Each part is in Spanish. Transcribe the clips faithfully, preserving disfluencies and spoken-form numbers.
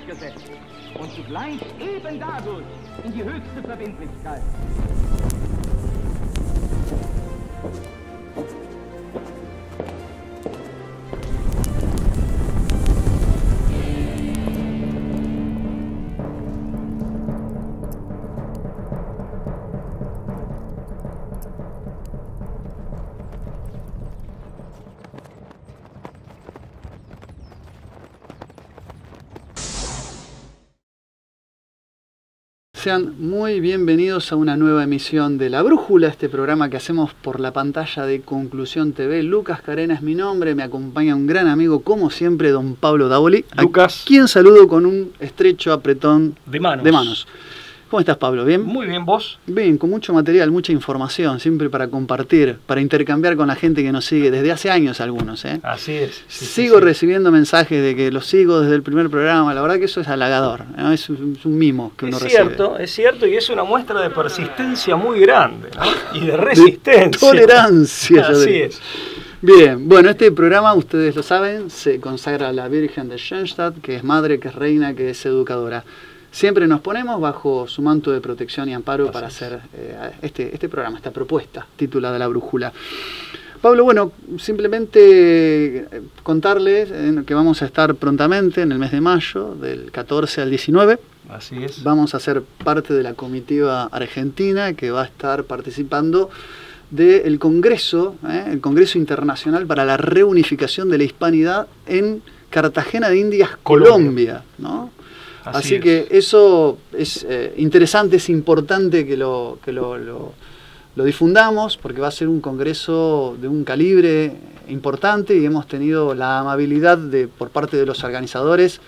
durchgesetzt und zugleich eben dadurch in die höchste Verbindlichkeit. Sean muy bienvenidos a una nueva emisión de La Brújula, este programa que hacemos por la pantalla de Conclusión T V. Lucas Carena es mi nombre, me acompaña un gran amigo, como siempre, don Pablo Davoli, Lucas, a quien saludo con un estrecho apretón de manos. de manos. ¿Cómo estás, Pablo? ¿Bien? Muy bien, ¿vos? Bien, con mucho material, mucha información, siempre para compartir, para intercambiar con la gente que nos sigue desde hace años algunos, ¿eh? Así es. Sí, sigo sí, sí. recibiendo mensajes de que los sigo desde el primer programa, la verdad que eso es halagador, ¿no? Es, un, es un mimo que uno es recibe. Es cierto, es cierto, y es una muestra de persistencia muy grande, ¿no? Y de resistencia. De tolerancia. Así es. Bien, bueno, este programa, ustedes lo saben, se consagra a la Virgen de Schoenstatt, que es madre, que es reina, que es educadora. Siempre nos ponemos bajo su manto de protección y amparo Así para es. hacer eh, este, este programa, esta propuesta titulada La Brújula. Pablo, bueno, simplemente contarles que vamos a estar prontamente en el mes de mayo, del catorce al diecinueve. Así es. Vamos a ser parte de la comitiva argentina que va a estar participando del Congreso, ¿eh? el Congreso Internacional para la Reunificación de la Hispanidad en Cartagena de Indias, Colombia, Colombia, ¿no? Así, Así que eso es eh, interesante, es importante que, lo, que lo, lo, lo difundamos, porque va a ser un congreso de un calibre importante y hemos tenido la amabilidad de por parte de los organizadores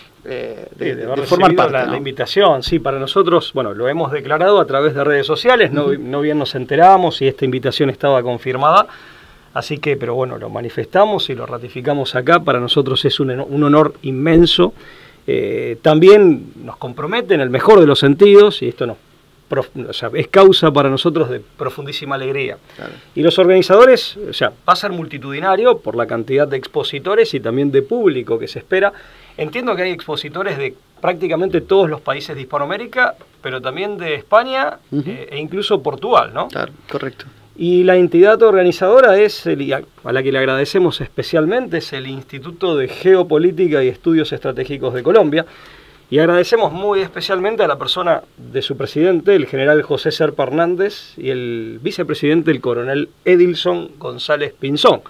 eh, de, sí, de, de, de formar parte. La, ¿no? la invitación, sí, para nosotros, bueno, lo hemos declarado a través de redes sociales, no, uh-huh. no bien nos enteramos y esta invitación estaba confirmada. Así que, pero bueno, lo manifestamos y lo ratificamos acá. Para nosotros es un, un honor inmenso. Eh, también nos compromete en el mejor de los sentidos, y esto nos, prof, o sea, es causa para nosotros de profundísima alegría. Claro. Y los organizadores, o sea, va a ser multitudinario por la cantidad de expositores y también de público que se espera. Entiendo que hay expositores de prácticamente todos los países de Hispanoamérica, pero también de España uh-huh. eh, e incluso Portugal, ¿no? Claro, correcto. Y la entidad organizadora es, el, a la que le agradecemos especialmente, es el Instituto de Geopolítica y Estudios Estratégicos de Colombia. Y agradecemos muy especialmente a la persona de su presidente, el general José Serpa Hernández, y el vicepresidente, el coronel Edilson González Pinzón.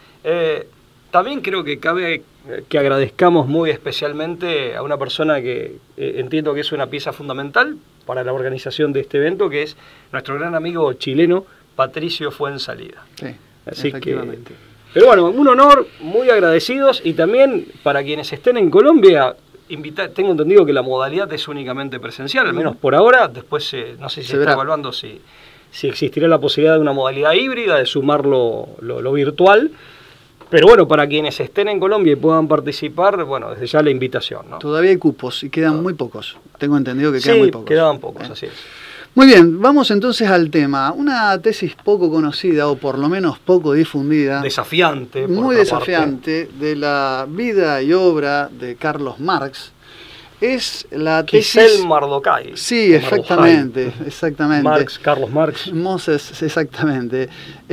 Eh, también creo que cabe que agradezcamos muy especialmente a una persona que eh, entiendo que es una pieza fundamental para la organización de este evento, que es nuestro gran amigo chileno, Patricio Fuensalida. Sí, Así efectivamente. Que, pero bueno, un honor, muy agradecidos, y también para quienes estén en Colombia, invita, tengo entendido que la modalidad es únicamente presencial, al menos por ahora. Después eh, no sé si se, se está evaluando si, si existirá la posibilidad de una modalidad híbrida, de sumar lo, lo, lo virtual. Pero bueno, para quienes estén en Colombia y puedan participar, bueno, desde ya la invitación, ¿no? Todavía hay cupos y quedan no. muy pocos. Tengo entendido que quedan sí, muy pocos. quedaban pocos, ¿Eh? así es. Muy bien, vamos entonces al tema. Una tesis poco conocida, o por lo menos poco difundida. Desafiante. Muy desafiante, parte. de la vida y obra de Carlos Marx. Es la tesis... Giselle Mardokai. Sí, exactamente, exactamente. Marx, Carlos Marx. Moses, exactamente.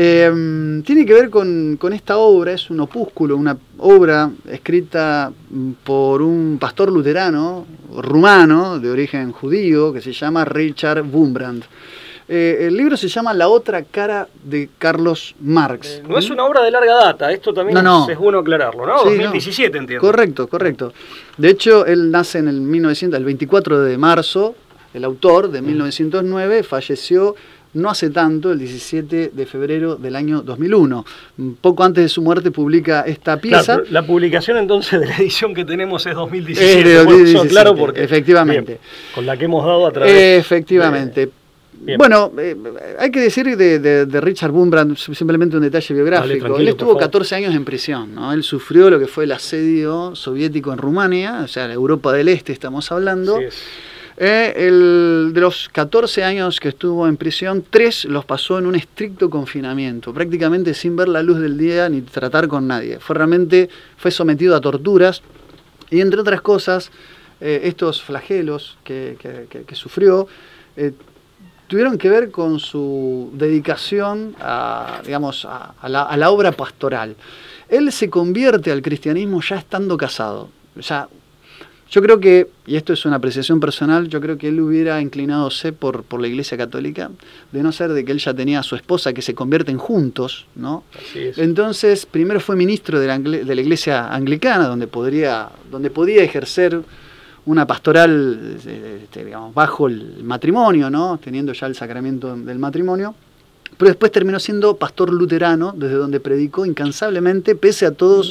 Eh, tiene que ver con, con esta obra, es un opúsculo, una obra escrita por un pastor luterano, rumano, de origen judío, que se llama Richard Wurmbrand. Eh, el libro se llama La otra cara de Carlos Marx. Eh, no es una obra de larga data, esto también no, no. Es, es bueno aclararlo, ¿no? Sí, dos mil diecisiete, no. entiendo. Correcto, correcto. De hecho, él nace en el mil novecientos, el veinticuatro de marzo, el autor de mil novecientos nueve, falleció no hace tanto, el diecisiete de febrero del año dos mil uno. Poco antes de su muerte publica esta pieza. Claro, la publicación entonces de la edición que tenemos es dos mil diecisiete. Es de dos mil diecisiete, bueno, claro, porque, efectivamente. Bien, con la que hemos dado a través. Efectivamente. De... Bien. Bueno, eh, hay que decir de, de, de Richard Wurmbrand simplemente un detalle biográfico. Vale, él estuvo catorce años en prisión, ¿no? Él sufrió lo que fue el asedio soviético en Rumania, o sea, la Europa del Este estamos hablando. Sí es. Eh, el, de los catorce años que estuvo en prisión, tres los pasó en un estricto confinamiento, prácticamente sin ver la luz del día ni tratar con nadie. Fue realmente fue sometido a torturas y, entre otras cosas, eh, estos flagelos que, que, que, que sufrió eh, tuvieron que ver con su dedicación a, digamos, a, a, la, a la obra pastoral. Él se convierte al cristianismo ya estando casado. Ya, yo creo que, y esto es una apreciación personal, yo creo que él hubiera inclinadose por, por la Iglesia Católica, de no ser de que él ya tenía a su esposa que se convierten juntos, ¿no? Así es. Entonces, primero fue ministro de la, de la Iglesia Anglicana, donde, podría, donde podía ejercer una pastoral, este, digamos, bajo el matrimonio, ¿no? Teniendo ya el sacramento del matrimonio. Pero después terminó siendo pastor luterano, desde donde predicó incansablemente, pese a todos...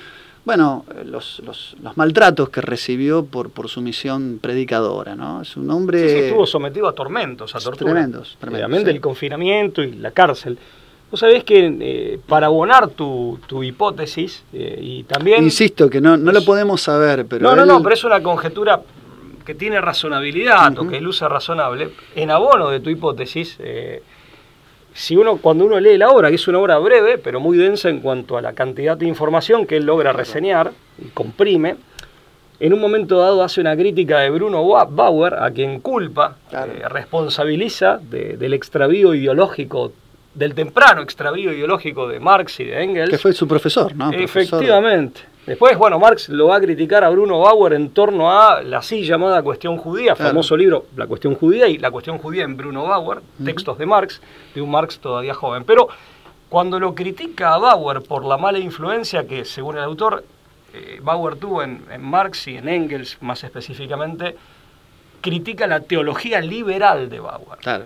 Bueno, los, los, los maltratos que recibió por, por su misión predicadora, ¿no? Es un hombre... Sí, sí, estuvo sometido a tormentos, a torturas. Tremendos, tremendos. Obviamente Sí. el confinamiento y la cárcel. Vos sabés que eh, para abonar tu, tu hipótesis, eh, y también... Insisto que no, no lo podemos saber, pero... No, no, él... no, pero es una conjetura que tiene razonabilidad, uh-huh. o que luce razonable. En abono de tu hipótesis... Eh, Si uno, cuando uno lee la obra, que es una obra breve, pero muy densa en cuanto a la cantidad de información que él logra reseñar y comprime, en un momento dado hace una crítica de Bruno Bauer, a quien culpa, claro. eh, responsabiliza de, del extravío ideológico, del temprano extravío ideológico de Marx y de Engels. Que fue su profesor, ¿no? Efectivamente. Profesor. Después, bueno, Marx lo va a criticar a Bruno Bauer en torno a la así llamada cuestión judía, claro. famoso libro La cuestión judía y La cuestión judía en Bruno Bauer, uh-huh. textos de Marx, de un Marx todavía joven. Pero cuando lo critica a Bauer por la mala influencia que, según el autor, eh, Bauer tuvo en, en Marx y en Engels más específicamente, critica la teología liberal de Bauer. Claro.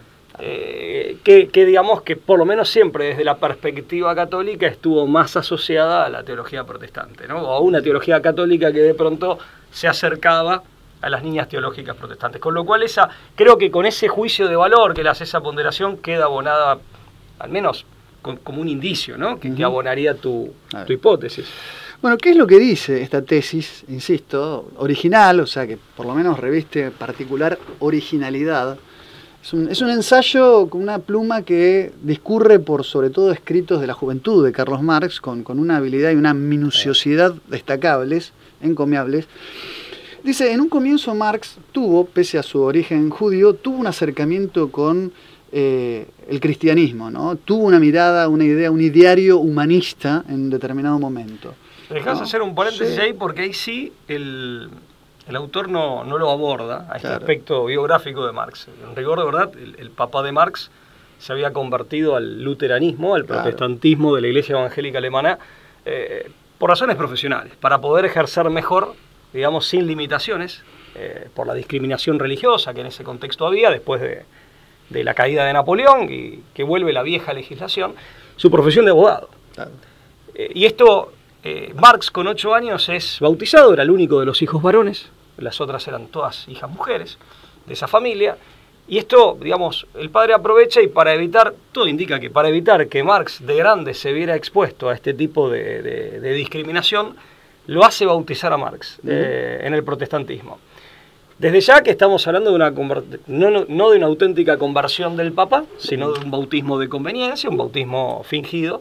Eh, que, que digamos que por lo menos siempre desde la perspectiva católica estuvo más asociada a la teología protestante, ¿no? O a una teología católica que de pronto se acercaba a las líneas teológicas protestantes. Con lo cual esa, creo que con ese juicio de valor que le hace esa ponderación queda abonada, al menos con, como un indicio, ¿no? Que, uh-huh. que abonaría tu, tu hipótesis. Bueno, ¿qué es lo que dice esta tesis, insisto, original, o sea que por lo menos reviste particular originalidad? Es un, es un ensayo con una pluma que discurre por sobre todo escritos de la juventud de Carlos Marx, con, con una habilidad y una minuciosidad destacables, encomiables. Dice, en un comienzo Marx tuvo, pese a su origen judío, tuvo un acercamiento con eh, el cristianismo, ¿no? Tuvo una mirada, una idea, un ideario humanista en determinado momento. Dejás ¿no? hacer un paréntesis sí. ahí porque ahí sí el... El autor no, no lo aborda a este claro. aspecto biográfico de Marx. En rigor, de verdad, el, el papá de Marx se había convertido al luteranismo, al claro. protestantismo de la Iglesia Evangélica Alemana, eh, por razones profesionales, para poder ejercer mejor, digamos, sin limitaciones, eh, por la discriminación religiosa que en ese contexto había, después de, de la caída de Napoleón, y que vuelve la vieja legislación, su profesión de abogado. Claro. Eh, y esto, eh, Marx con ocho años es bautizado, era el único de los hijos varones, las otras eran todas hijas mujeres de esa familia, y esto, digamos, el padre aprovecha y para evitar, todo indica que para evitar que Marx de grande se viera expuesto a este tipo de, de, de discriminación, lo hace bautizar a Marx uh-huh. eh, en el protestantismo. Desde ya que estamos hablando de una no, no, no de una auténtica conversión del Papa, sino de un bautismo de conveniencia, un bautismo fingido,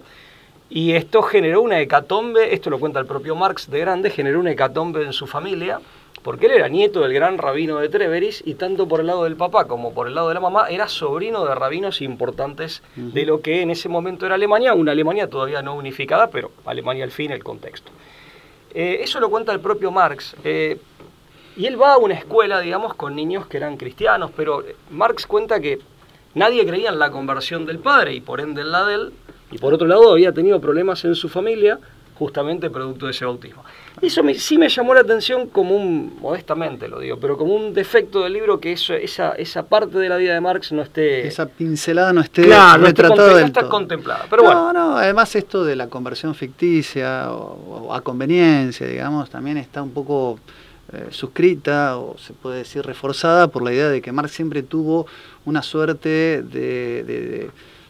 y esto generó una hecatombe, esto lo cuenta el propio Marx de grande, generó una hecatombe en su familia, porque él era nieto del gran rabino de Treveris, y tanto por el lado del papá como por el lado de la mamá, era sobrino de rabinos importantes uh-huh. de lo que en ese momento era Alemania, una Alemania todavía no unificada, pero Alemania al fin, el contexto. Eh, eso lo cuenta el propio Marx, eh, y él va a una escuela, digamos, con niños que eran cristianos, pero Marx cuenta que nadie creía en la conversión del padre, y por ende en la de él, y por otro lado había tenido problemas en su familia, justamente producto de ese bautismo. Eso me, sí me llamó la atención como un, modestamente lo digo, pero como un defecto del libro, que eso, esa, esa parte de la vida de Marx no esté... Esa pincelada no esté claro, retratada no del está todo. contemplada, pero no, bueno. No, además esto de la conversión ficticia o, o a conveniencia, digamos, también está un poco eh, suscrita, o se puede decir reforzada, por la idea de que Marx siempre tuvo una suerte de... de, de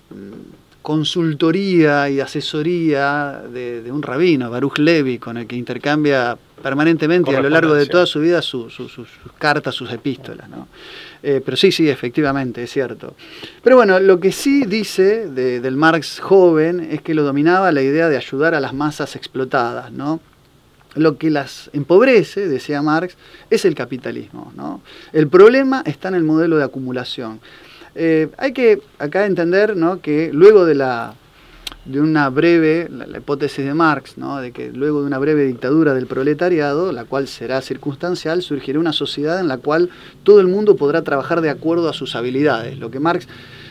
consultoría y asesoría de, de un rabino, Baruch Levi, con el que intercambia permanentemente y a lo largo de toda su vida su, su, su, sus cartas, sus epístolas, ¿no? Eh, pero sí, sí, efectivamente, es cierto. Pero bueno, lo que sí dice de, del Marx joven es que lo dominaba la idea de ayudar a las masas explotadas, ¿no? lo que las empobrece, decía Marx, es el capitalismo, ¿no? El problema está en el modelo de acumulación. Eh, hay que acá entender, ¿no?, que luego de la de una breve, la, la hipótesis de Marx, ¿no?, de que luego de una breve dictadura del proletariado, la cual será circunstancial, surgirá una sociedad en la cual todo el mundo podrá trabajar de acuerdo a sus habilidades. Lo que Marx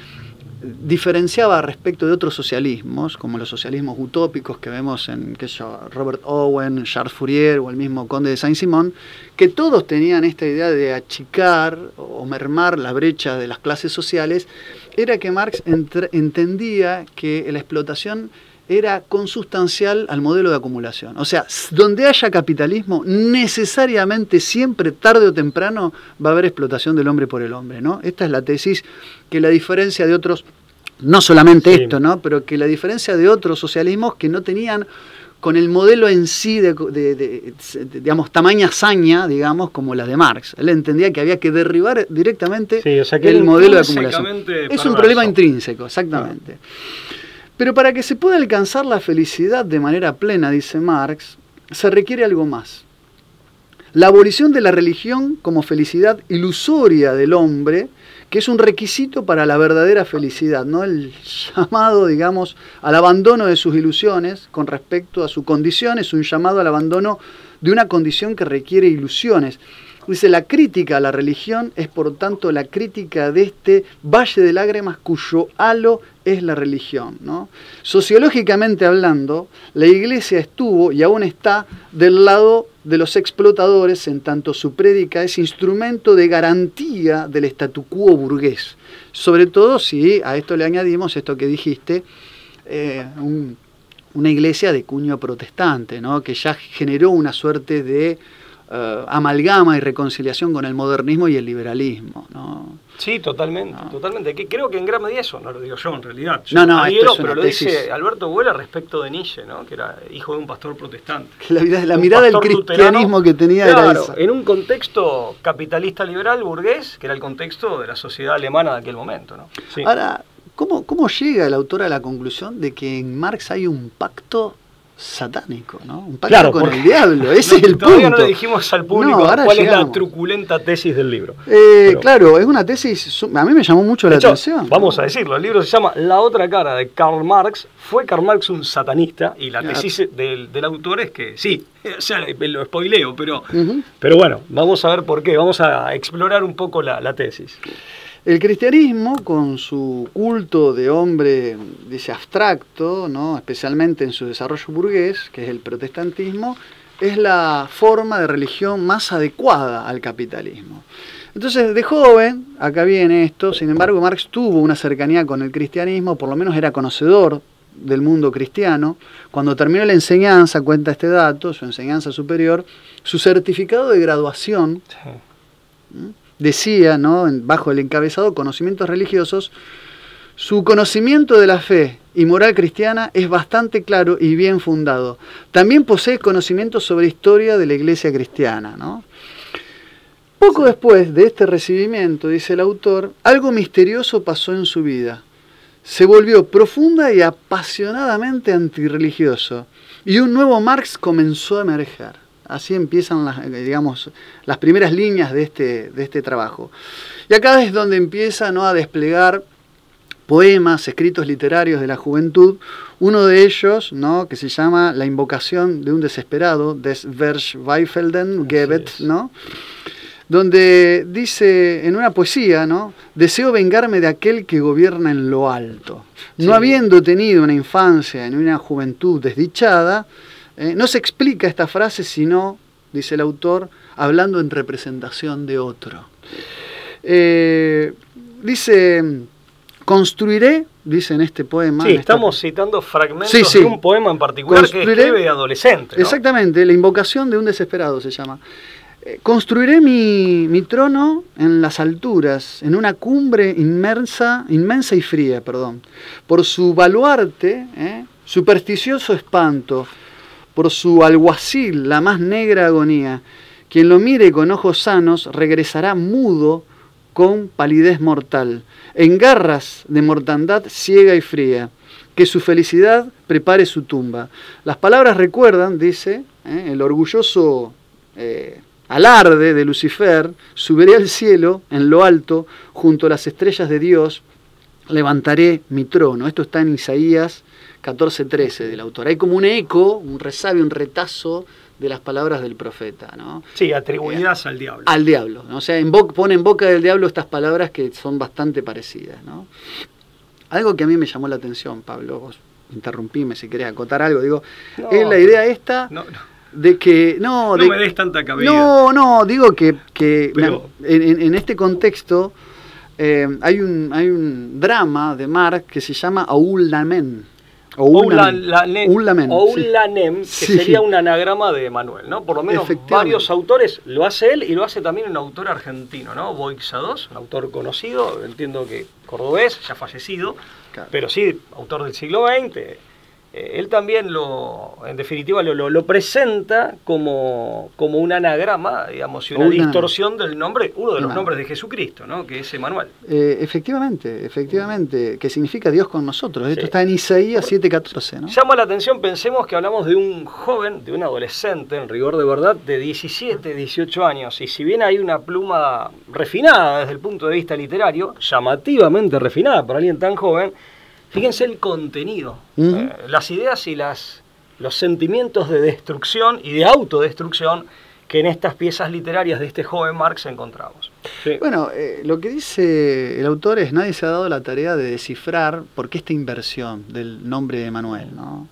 diferenciaba respecto de otros socialismos, como los socialismos utópicos que vemos en qué sé yo, Robert Owen, Charles Fourier o el mismo Conde de Saint-Simon, que todos tenían esta idea de achicar o mermar la brecha de las clases sociales, era que Marx entendía que la explotación era consustancial al modelo de acumulación. O sea, donde haya capitalismo, necesariamente, siempre, tarde o temprano, va a haber explotación del hombre por el hombre, ¿no? Esta es la tesis que la diferencia de otros, no solamente sí. esto, ¿no?, pero que la diferencia de otros socialismos que no tenían con el modelo en sí de, de, de, de digamos, tamaña hazaña, digamos, como la de Marx. Él entendía que había que derribar directamente sí, o sea, que el modelo de acumulación. Es perverso. Un problema intrínseco, exactamente. Ah. Pero para que se pueda alcanzar la felicidad de manera plena, dice Marx, se requiere algo más. La abolición de la religión como felicidad ilusoria del hombre, que es un requisito para la verdadera felicidad, ¿no? El llamado, digamos, al abandono de sus ilusiones con respecto a su condición es un llamado al abandono de una condición que requiere ilusiones. Dice, la crítica a la religión es por tanto la crítica de este valle de lágrimas cuyo halo es la religión, ¿no? Sociológicamente hablando, la Iglesia estuvo y aún está del lado de los explotadores, en tanto su prédica es instrumento de garantía del statu quo burgués. Sobre todo si a esto le añadimos esto que dijiste, eh, un, una iglesia de cuño protestante, ¿no?, que ya generó una suerte de Uh, amalgama y reconciliación con el modernismo y el liberalismo, ¿no? Sí, totalmente, no. totalmente. Que creo que en gran medida eso, no lo digo yo en realidad. Yo no, no, adhiero, esto es pero lo tesis. Dice Alberto Buela respecto de Nietzsche, ¿no?, que era hijo de un pastor protestante. Que la, la mirada del cristianismo luterano, que tenía claro, era esa. En un contexto capitalista liberal burgués, que era el contexto de la sociedad alemana de aquel momento, ¿no? Sí. Ahora, ¿cómo, ¿cómo llega el autor a la conclusión de que en Marx hay un pacto satánico, ¿no? Un pacto claro, con porque, el diablo? Ese no, es el todavía punto. No le dijimos al público no, cuál llegamos. Es la truculenta tesis del libro. Eh, Pero, claro, es una tesis, a mí me llamó mucho la hecho, atención. Vamos a decirlo, el libro se llama La otra cara de Karl Marx. ¿Fue Karl Marx un satanista? Y la claro. tesis del, del autor es que sí, o sea, lo spoileo, pero, uh-huh. pero bueno, vamos a ver por qué, vamos a explorar un poco la, la tesis. El cristianismo, con su culto de hombre, dice, abstracto, ¿no?, especialmente en su desarrollo burgués, que es el protestantismo, es la forma de religión más adecuada al capitalismo. Entonces, de joven, acá viene esto, sin embargo, Marx tuvo una cercanía con el cristianismo, por lo menos era conocedor del mundo cristiano. Cuando terminó la enseñanza, cuenta este dato, su enseñanza superior, su certificado de graduación, sí. ¿Mm? decía, ¿no?, bajo el encabezado conocimientos religiosos, su conocimiento de la fe y moral cristiana es bastante claro y bien fundado. También posee conocimientos sobre historia de la iglesia cristiana, ¿no? Poco después de este recibimiento, dice el autor, algo misterioso pasó en su vida. Se volvió profunda y apasionadamente antirreligioso, y un nuevo Marx comenzó a emerger. Así empiezan las, digamos, las primeras líneas de este, de este trabajo. Y acá es donde empieza, ¿no?, a desplegar poemas, escritos literarios de la juventud. Uno de ellos, ¿no?, que se llama La invocación de un desesperado, Des Verzweifelten Gebet, ¿no?, donde dice en una poesía, ¿no?, deseo vengarme de aquel que gobierna en lo alto. No sí. habiendo tenido una infancia en una juventud desdichada, Eh, no se explica esta frase sino, dice el autor, hablando en representación de otro. Eh, dice, construiré, dice en este poema... Sí, en estamos esta... citando fragmentos sí, sí. de un poema en particular construiré... que escribe de adolescente, ¿no? Exactamente, La invocación de un desesperado se llama. Eh, construiré mi, mi trono en las alturas, en una cumbre inmensa, inmensa y fría, perdón, por su baluarte, eh, supersticioso espanto, por su alguacil, la más negra agonía. Quien lo mire con ojos sanos regresará mudo con palidez mortal, en garras de mortandad ciega y fría, que su felicidad prepare su tumba. Las palabras recuerdan, dice, eh, el orgulloso eh, alarde de Lucifer: subiré al cielo, en lo alto, junto a las estrellas de Dios, levantaré mi trono. Esto está en Isaías catorce trece del autor. Hay como un eco, un resabio, un retazo de las palabras del profeta, ¿no? Sí, atribuidas eh, al diablo. Al diablo, ¿no? O sea, en boca, pone en boca del diablo estas palabras que son bastante parecidas, ¿no? Algo que a mí me llamó la atención, Pablo, vos interrumpime si querés acotar algo, digo, no, es la idea esta no, no. de que... No, no de, me des tanta cabida. No, no, digo que, que Pero, en, en, en este contexto eh, hay, un, hay un drama de Marx que se llama Aul Lamen. Oulanem, Oulanem, que sí. sería un anagrama de Manuel, ¿no? Por lo menos varios autores, lo hace él y lo hace también un autor argentino, ¿no? Boixados, un autor conocido, entiendo que cordobés, ya fallecido, claro, pero sí, autor del siglo veinte. Eh, él también lo, en definitiva, lo, lo, lo presenta como, como un anagrama, digamos, y una, una distorsión del nombre, uno de los no. nombres de Jesucristo, ¿no? Que es Emanuel. Eh, efectivamente, efectivamente, que significa Dios con nosotros. Esto sí. Está en Isaías siete catorce, ¿no? Llama la atención, pensemos que hablamos de un joven, de un adolescente, en rigor de verdad, de diecisiete, dieciocho años, y si bien hay una pluma refinada desde el punto de vista literario, llamativamente refinada para alguien tan joven, fíjense el contenido, uh-huh. eh, las ideas y las, los sentimientos de destrucción y de autodestrucción que en estas piezas literarias de este joven Marx encontramos. Sí. Bueno, eh, lo que dice el autor es: nadie se ha dado la tarea de descifrar por qué esta inversión del nombre de Emanuel, ¿no?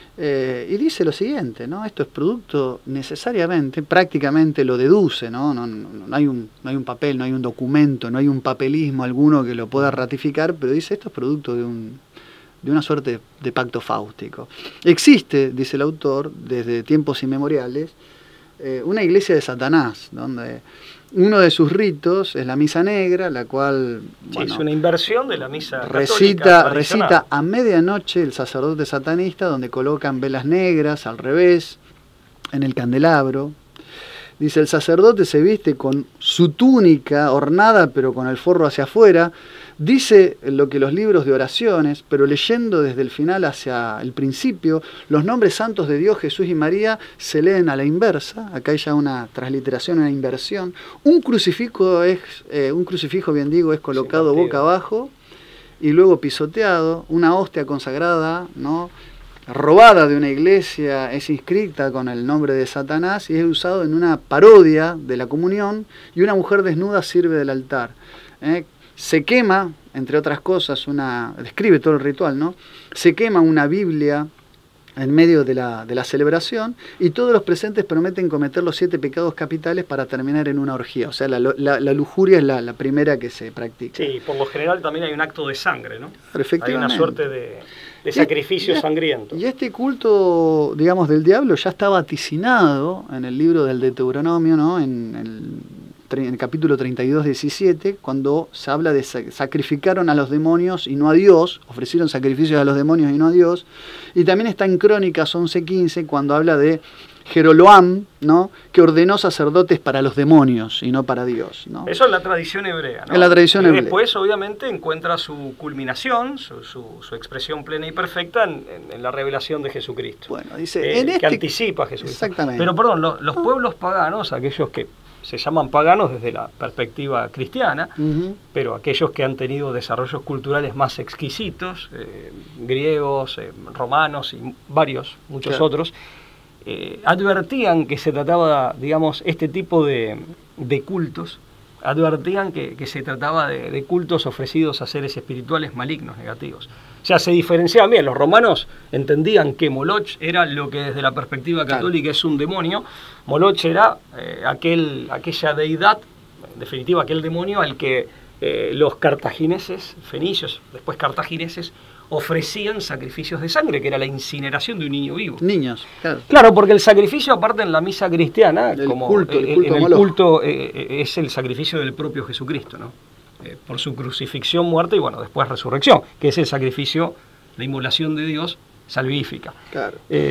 Eh, y dice lo siguiente, ¿no? Esto es producto necesariamente, prácticamente lo deduce, ¿no? No, no, no, hay un, no hay un papel, no hay un documento, no hay un papelismo alguno que lo pueda ratificar, pero dice esto es producto de un... de una suerte de pacto fáustico. Existe, dice el autor, desde tiempos inmemoriales, eh, una iglesia de Satanás, donde uno de sus ritos es la misa negra, la cual... Sí, bueno, es una inversión de la misa recita, católica recita a medianoche el sacerdote satanista, donde colocan velas negras al revés, en el candelabro. Dice, el sacerdote se viste con su túnica ornada, pero con el forro hacia afuera. Dice lo que los libros de oraciones, pero leyendo desde el final hacia el principio, los nombres santos de Dios, Jesús y María se leen a la inversa. Acá hay ya una transliteración, una inversión. Un crucifijo, es, eh, un crucifijo bien digo, es colocado boca abajo y luego pisoteado. Una hostia consagrada, ¿no?, robada de una iglesia, es inscrita con el nombre de Satanás y es usado en una parodia de la comunión, y una mujer desnuda sirve del altar. ¿eh? Se quema, entre otras cosas, una describe todo el ritual, ¿no? Se quema una Biblia en medio de la, de la celebración, y todos los presentes prometen cometer los siete pecados capitales para terminar en una orgía. O sea, la, la, la lujuria es la, la primera que se practica. Sí, por lo general también hay un acto de sangre, ¿no? Hay una suerte de, de sacrificio y, sangriento. Y este culto, digamos, del diablo ya está vaticinado en el libro del Deuteronomio, ¿no? En el en el capítulo treinta y dos, diecisiete, cuando se habla de sacrificaron a los demonios y no a Dios, ofrecieron sacrificios a los demonios y no a Dios, y también está en Crónicas once quince, cuando habla de Jeroboam, ¿no?, que ordenó sacerdotes para los demonios y no para Dios, ¿no? Eso es la tradición hebrea, ¿no? Es la tradición y hebrea. Después, obviamente, encuentra su culminación, su, su, su expresión plena y perfecta en, en, en la revelación de Jesucristo. Bueno, dice, eh, en que este... anticipa a Jesucristo. Exactamente. Pero, perdón, lo, los pueblos paganos, aquellos que se llaman paganos desde la perspectiva cristiana, uh-huh. pero aquellos que han tenido desarrollos culturales más exquisitos, eh, griegos, eh, romanos y varios, muchos claro. otros, eh, advertían que se trataba, digamos, este tipo de, de cultos, advertían que, que se trataba de, de cultos ofrecidos a seres espirituales malignos, negativos. O sea, se diferenciaban bien. Los romanos entendían que Moloch era lo que desde la perspectiva católica claro. es un demonio. Moloch era eh, aquel, aquella deidad, en definitiva aquel demonio al que eh, los cartagineses, fenicios, después cartagineses, ofrecían sacrificios de sangre, que era la incineración de un niño vivo. Niños, claro. Claro, porque el sacrificio, aparte en la misa cristiana, el como culto, el eh, culto, en el culto eh, es el sacrificio del propio Jesucristo, ¿no? Eh, por su crucifixión, muerte y bueno, después resurrección, que es el sacrificio, la inmolación de Dios salvífica. Claro. Eh,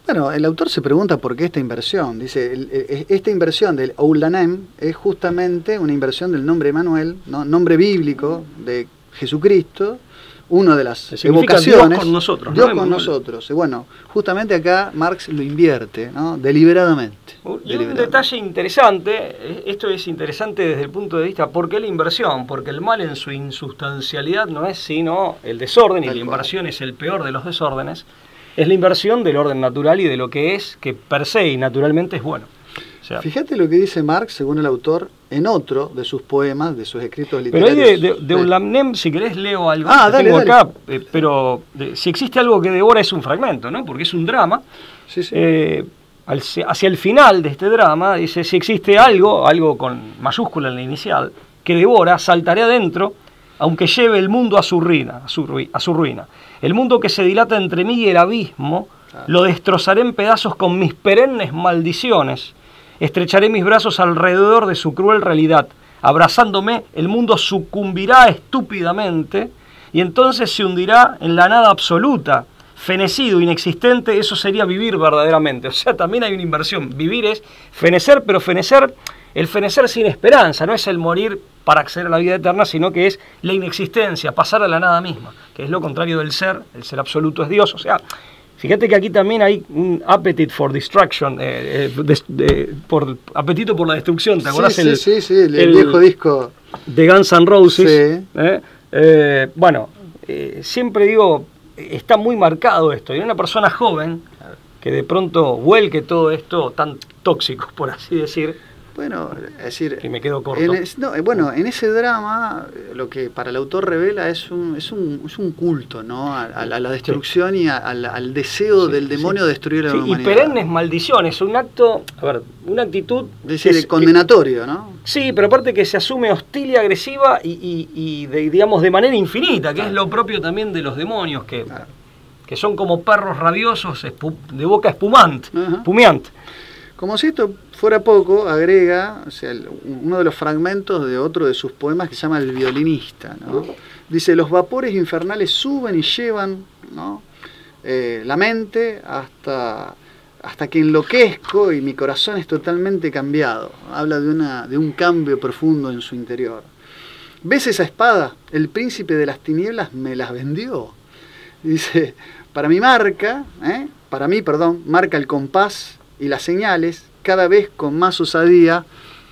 Bueno, el autor se pregunta por qué esta inversión. Dice, el, el, esta inversión del Oulanem es justamente una inversión del nombre Emanuel, ¿no? Nombre bíblico de Jesucristo, una de las evocaciones. Dios con nosotros. Dios ¿no? con nosotros. Y bueno, justamente acá Marx lo invierte, ¿no? Deliberadamente. Y un detalle interesante, esto es interesante desde el punto de vista, ¿por qué la inversión? Porque el mal en su insustancialidad no es sino el desorden, y la inversión es el peor de los desórdenes. Es la inversión del orden natural y de lo que es, que per se y naturalmente es bueno. O sea, fíjate lo que dice Marx, según el autor, en otro de sus poemas, de sus escritos pero literarios. ahí de, de, de Oulanem, si querés, leo algo ah, que dale, tengo dale. acá, eh, pero de, si existe algo que devora es un fragmento, ¿no? Porque es un drama. Sí, sí. Eh, al, hacia el final de este drama, dice, si existe algo, algo con mayúscula en la inicial, que devora, saltaré adentro, aunque lleve el mundo a su ruina, a su, a su ruina. El mundo que se dilata entre mí y el abismo, lo destrozaré en pedazos con mis perennes maldiciones. Estrecharé mis brazos alrededor de su cruel realidad. Abrazándome, el mundo sucumbirá estúpidamente y entonces se hundirá en la nada absoluta. Fenecido, inexistente, eso sería vivir verdaderamente. O sea, también hay una inversión. Vivir es fenecer, pero fenecer, el fenecer sin esperanza, no es el morir para acceder a la vida eterna, sino que es la inexistencia, pasar a la nada misma, que es lo contrario del ser. El ser absoluto es Dios. O sea, fíjate que aquí también hay un appetite for destruction, eh, eh, de, de, por, apetito por la destrucción. ¿Te acordás? Sí, el, sí, sí, sí, el, el viejo disco de Guns N' Roses. Sí. Eh, eh, bueno, eh, siempre digo, está muy marcado esto. Y una persona joven que de pronto vuelque todo esto tan tóxico, por así decir. Bueno, es decir, que me quedo corto. En es, no, bueno, en ese drama lo que para el autor revela es un, es un, es un culto, ¿no? A, a, la, a la destrucción sí. y a, al, al deseo sí, del demonio sí. de destruir a la sí, humanidad. Y perennes maldiciones, un acto, a ver, una actitud... Es decir, es, condenatorio, que, ¿no? Sí, pero aparte que se asume hostil y agresiva y, y, y de, digamos, de manera infinita, que claro. es lo propio también de los demonios, que, claro. que son como perros rabiosos de boca espumante, uh-huh. espumeante. Como si esto fuera poco, agrega o sea, uno de los fragmentos de otro de sus poemas que se llama El violinista, ¿no? Dice, los vapores infernales suben y llevan, ¿no? eh, la mente hasta, hasta que enloquezco y mi corazón es totalmente cambiado. Habla de, una, de un cambio profundo en su interior. ¿Ves esa espada? El príncipe de las tinieblas me las vendió. Dice, para mi marca, ¿eh? para mí, perdón, marca el compás y las señales, cada vez con más osadía,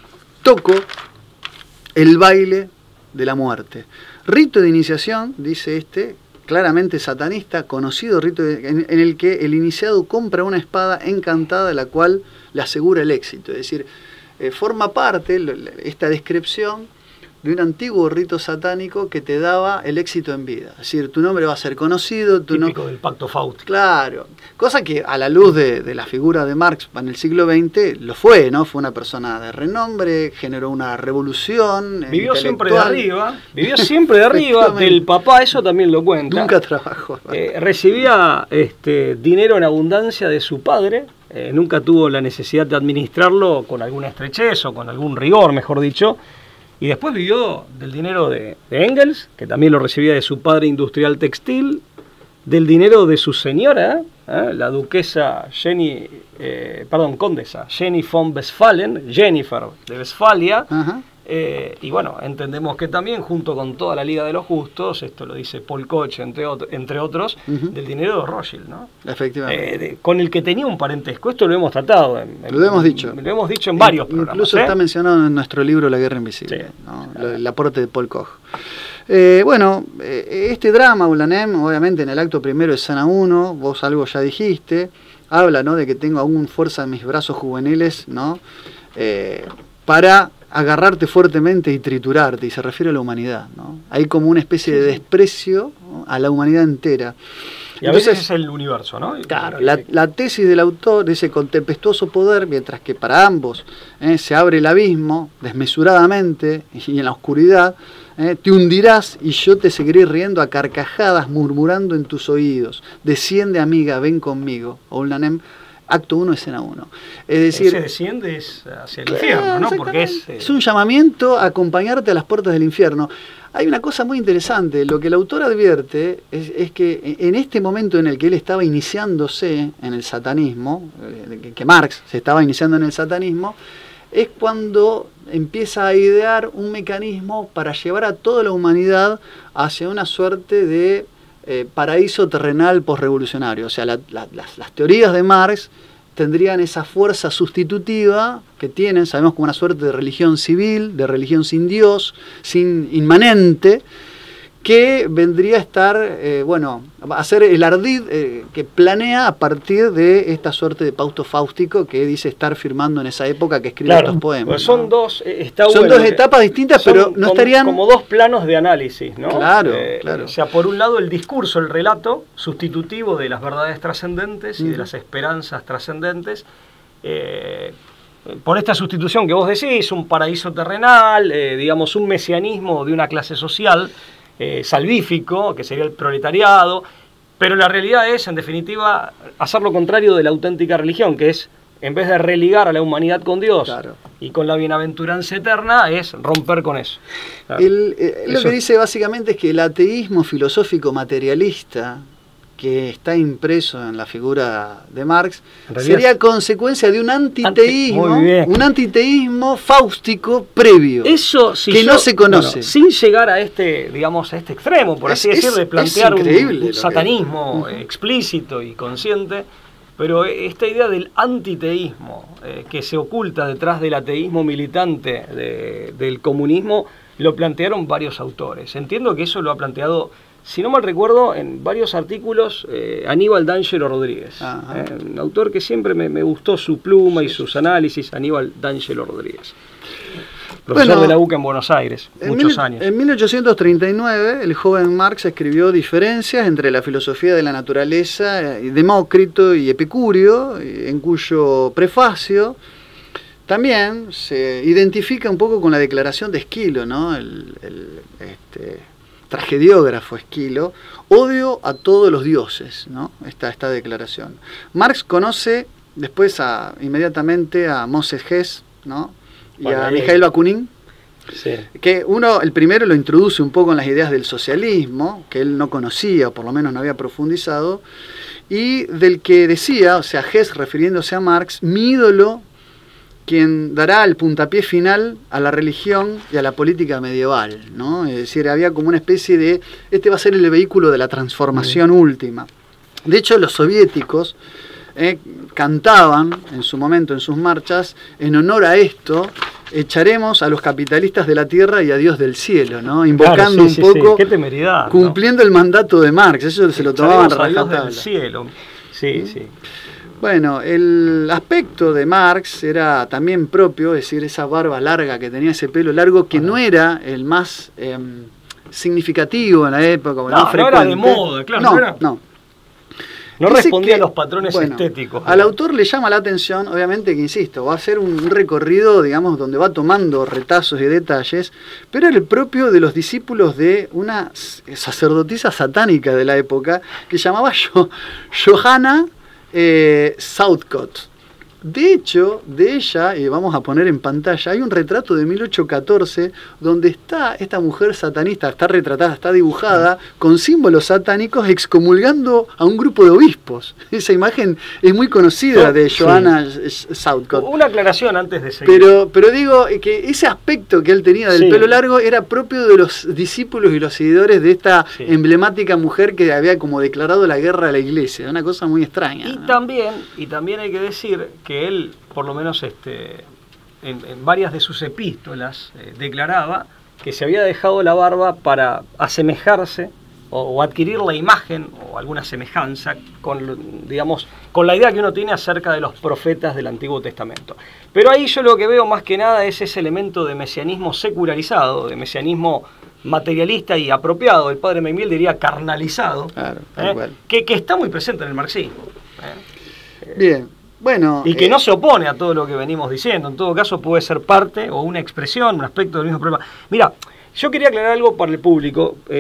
toco el baile de la muerte. Rito de iniciación, dice este, claramente satanista, conocido rito de, en, en el que el iniciado compra una espada encantada, la cual le asegura el éxito. Es decir, eh, forma parte esta descripción de un antiguo rito satánico que te daba el éxito en vida. Es decir, tu nombre va a ser conocido. Tu Típico no... del pacto Faust. Claro. Cosa que a la luz de, de la figura de Marx en el siglo veinte lo fue, ¿no? Fue una persona de renombre, generó una revolución. Vivió siempre de arriba. Vivió siempre de arriba. Del papá, eso también lo cuenta. Nunca trabajó. Eh, recibía este, dinero en abundancia de su padre. Eh, nunca tuvo la necesidad de administrarlo con alguna estrechez o con algún rigor, mejor dicho. Y después vivió del dinero de, de Engels, que también lo recibía de su padre industrial textil, del dinero de su señora, ¿eh? la duquesa Jenny, eh, perdón, condesa Jenny von Westphalen, Jennifer de Westfalia. Uh-huh. eh, y bueno, entendemos que también, junto con toda la Liga de los Justos, esto lo dice Paul Koch, entre, otro, entre otros, uh-huh. del dinero de Rothschild, ¿no? Efectivamente. Eh, de, con el que tenía un parentesco. Esto lo hemos tratado. En, en, lo hemos dicho. Lo hemos dicho en varios Incluso programas. Incluso ¿eh? está mencionado en nuestro libro La Guerra Invisible, sí. ¿no? El aporte de Paul Koch. Eh, bueno, eh, este drama, Oulanem, obviamente en el acto primero de escena uno, vos algo ya dijiste, habla, ¿no? de que tengo aún fuerza en mis brazos juveniles, ¿no? Eh, para agarrarte fuertemente y triturarte, y se refiere a la humanidad, ¿no? Hay como una especie de desprecio, ¿no? a la humanidad entera. Y a Entonces, veces es el universo, ¿no? Claro, la, la tesis del autor dice, con tempestuoso poder, mientras que para ambos eh, se abre el abismo desmesuradamente y en la oscuridad, eh, te hundirás y yo te seguiré riendo a carcajadas, murmurando en tus oídos. Desciende, amiga, ven conmigo. Oulanem acto uno, escena uno. Es decir, ese desciende es hacia el infierno, ¿no? Porque es, eh... es un llamamiento a acompañarte a las puertas del infierno. Hay una cosa muy interesante, lo que el autor advierte es, es que en este momento en el que él estaba iniciándose en el satanismo, que, que Marx se estaba iniciando en el satanismo, es cuando empieza a idear un mecanismo para llevar a toda la humanidad hacia una suerte de eh, paraíso terrenal posrevolucionario. O sea, la, la, las, las teorías de Marx tendrían esa fuerza sustitutiva que tienen, sabemos, como una suerte de religión civil, de religión sin Dios, sin inmanente, que vendría a estar, eh, bueno, a ser el ardid eh, que planea a partir de esta suerte de Pausto Fáustico que dice estar firmando en esa época que escribe claro, estos poemas. Pues son ¿no? dos, eh, está son bueno, dos etapas distintas, pero no como, estarían... como dos planos de análisis, ¿no? Claro, eh, claro. O sea, por un lado el discurso, el relato sustitutivo de las verdades trascendentes y mm. de las esperanzas trascendentes, eh, por esta sustitución que vos decís, un paraíso terrenal, eh, digamos un mesianismo de una clase social, Eh, salvífico, que sería el proletariado, pero la realidad es, en definitiva, hacer lo contrario de la auténtica religión, que es, en vez de religar a la humanidad con Dios claro. y con la bienaventuranza eterna, es romper con eso. Claro. El, eh, lo eso. que dice básicamente es que el ateísmo filosófico materialista, que está impreso en la figura de Marx, sería consecuencia de un antiteísmo, Anti, un antiteísmo fáustico previo, eso sí que yo, no se conoce. Bueno, sin llegar a este, digamos, a este extremo, por así es, decirlo, de plantear un, un satanismo que... explícito y consciente, pero esta idea del antiteísmo eh, que se oculta detrás del ateísmo militante de, del comunismo, lo plantearon varios autores. Entiendo que eso lo ha planteado, si no mal recuerdo, en varios artículos, eh, Aníbal D'Angelo Rodríguez, eh, un autor que siempre me, me gustó su pluma y sus análisis, Aníbal D'Angelo Rodríguez, profesor bueno, de la U C A en Buenos Aires, muchos mil, años. En mil ochocientos treinta y nueve, el joven Marx escribió Diferencias entre la filosofía de la naturaleza, Demócrito y Epicurio, en cuyo prefacio también se identifica un poco con la declaración de Esquilo, ¿no? el, el este, tragediógrafo Esquilo, odio a todos los dioses, ¿no? Esta, esta declaración. Marx conoce después a, inmediatamente a Moses Hess, ¿no? y bueno, a ahí... Mikhail Bakunin, sí. que uno, el primero lo introduce un poco en las ideas del socialismo, que él no conocía, o por lo menos no había profundizado, y del que decía, o sea, Hess refiriéndose a Marx, mi ídolo, quien dará el puntapié final a la religión y a la política medieval, ¿no? Es decir, había como una especie de, este va a ser el vehículo de la transformación sí. última. De hecho, los soviéticos eh, cantaban en su momento, en sus marchas, en honor a esto, echaremos a los capitalistas de la tierra y a Dios del cielo, ¿no? Invocando claro, sí, un sí, poco, sí. Qué temeridad, cumpliendo ¿no? el mandato de Marx, eso se lo tomaban a rajatabla. Del cielo, sí, ¿Mm? sí. Bueno, el aspecto de Marx era también propio, es decir, esa barba larga que tenía, ese pelo largo, que no era el más eh, significativo en la época, o el no, más frecuente. No era de moda, claro. No, no, era... no. No Dice respondía que, a los patrones bueno, estéticos. Al autor le llama la atención, obviamente que, insisto, va a ser un recorrido, digamos, donde va tomando retazos y detalles, pero era el propio de los discípulos de una sacerdotisa satánica de la época, que llamaba jo Johanna eh, Southcott. De hecho, de ella, y vamos a poner en pantalla, hay un retrato de mil ochocientos catorce donde está esta mujer satanista, está retratada, está dibujada, con símbolos satánicos, excomulgando a un grupo de obispos. Esa imagen es muy conocida de Johanna sí. Southcott. Una aclaración antes de seguir. Pero, pero digo que ese aspecto que él tenía del sí. pelo largo era propio de los discípulos y los seguidores de esta sí. emblemática mujer que había como declarado la guerra a la iglesia. Una cosa muy extraña. Y, ¿no? también, y también hay que decir que que él, por lo menos este, en, en varias de sus epístolas, eh, declaraba que se había dejado la barba para asemejarse o, o adquirir la imagen o alguna semejanza con, digamos, con la idea que uno tiene acerca de los profetas del Antiguo Testamento. Pero ahí yo lo que veo más que nada es ese elemento de mesianismo secularizado, de mesianismo materialista y apropiado, el padre Memmiel diría carnalizado, claro, eh, que, que está muy presente en el marxismo. Eh. Bien. Bueno, y que eh, no se opone a todo lo que venimos diciendo, en todo caso puede ser parte o una expresión, un aspecto del mismo problema. Mira, yo quería aclarar algo para el público. Eh,